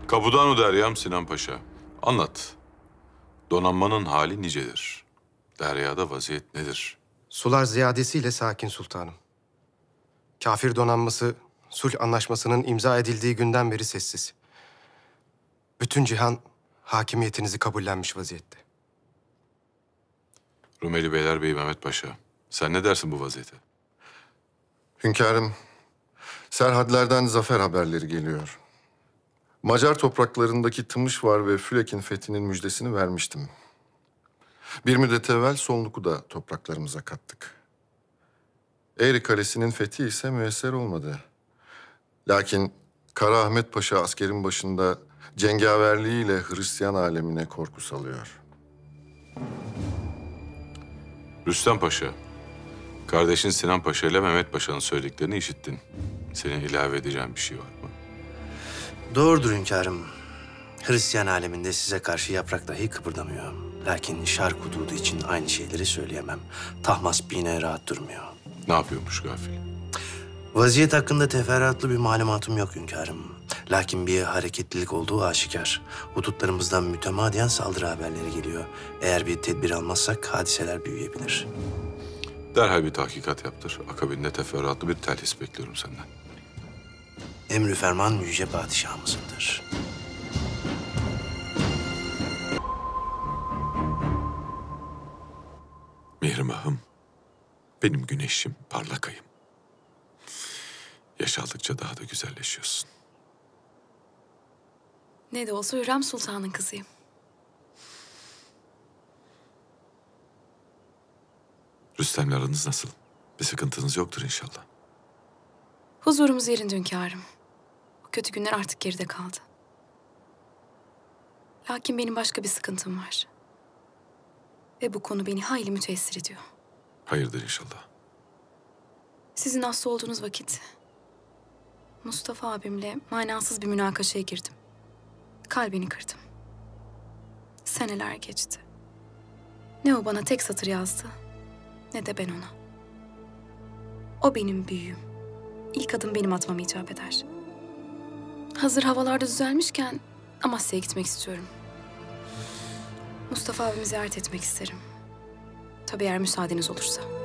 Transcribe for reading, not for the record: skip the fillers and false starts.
Kapudanu Deryam Sinan Paşa. Anlat. Donanmanın hali nicedir? Deryada vaziyet nedir? Sular ziyadesiyle sakin sultanım. Kafir donanması sulh anlaşmasının imza edildiği günden beri sessiz. Bütün cihan hakimiyetinizi kabullenmiş vaziyette. Rumeli Beylerbeyi Mehmet Paşa. Sen ne dersin bu vaziyete? Hünkârım, serhadlerden zafer haberleri geliyor. Macar topraklarındaki Tımışvar ve Fülek'in fethinin müjdesini vermiştim. Bir müddet evvel Sonluk'u da topraklarımıza kattık. Eğri Kalesi'nin fethi ise müyesser olmadı. Lakin Kara Ahmet Paşa askerin başında cengaverliğiyle Hristiyan alemine korku salıyor. Rüstem Paşa. Kardeşin Sinan Paşa ile Mehmet Paşa'nın söylediklerini işittin. Senin ilave edeceğin bir şey var mı? Doğrudur hünkârım. Hristiyan aleminde size karşı yaprak dahi kıpırdamıyor. Lakin şark hududu için aynı şeyleri söyleyemem. Tahmas Bine rahat durmuyor. Ne yapıyormuş gafil? Vaziyet hakkında teferruatlı bir malumatım yok hünkârım. Lakin bir hareketlilik olduğu aşikar. Hudutlarımızdan mütemadiyen saldırı haberleri geliyor. Eğer bir tedbir almazsak hadiseler büyüyebilir. Derhal bir tahkikat yaptır. Akabinde teferruatlı bir telhis bekliyorum senden. Emrü ferman yüce padişahımızındır. Mihrimah'ım, benim güneşim, parlak ayım. Yaş aldıkça daha da güzelleşiyorsun. Ne de olsa Hürrem Sultan'ın kızıyım. Rüstem'le aranız nasıl? Bir sıkıntınız yoktur inşallah. Huzurumuz yerinde hünkârım. O kötü günler artık geride kaldı. Lakin benim başka bir sıkıntım var. Ve bu konu beni hayli müteessir ediyor. Hayırdır inşallah. Sizin hasta olduğunuz vakit Mustafa abimle manasız bir münakaşaya girdim. Kalbini kırdım. Seneler geçti. Ne o bana tek satır yazdı, ne de ben ona. O benim büyüğüm. İlk adım benim atmam icap eder. Hazır havalarda düzelmişken Amasya'ya gitmek istiyorum. Mustafa abimi ziyaret etmek isterim. Tabii eğer müsaadeniz olursa.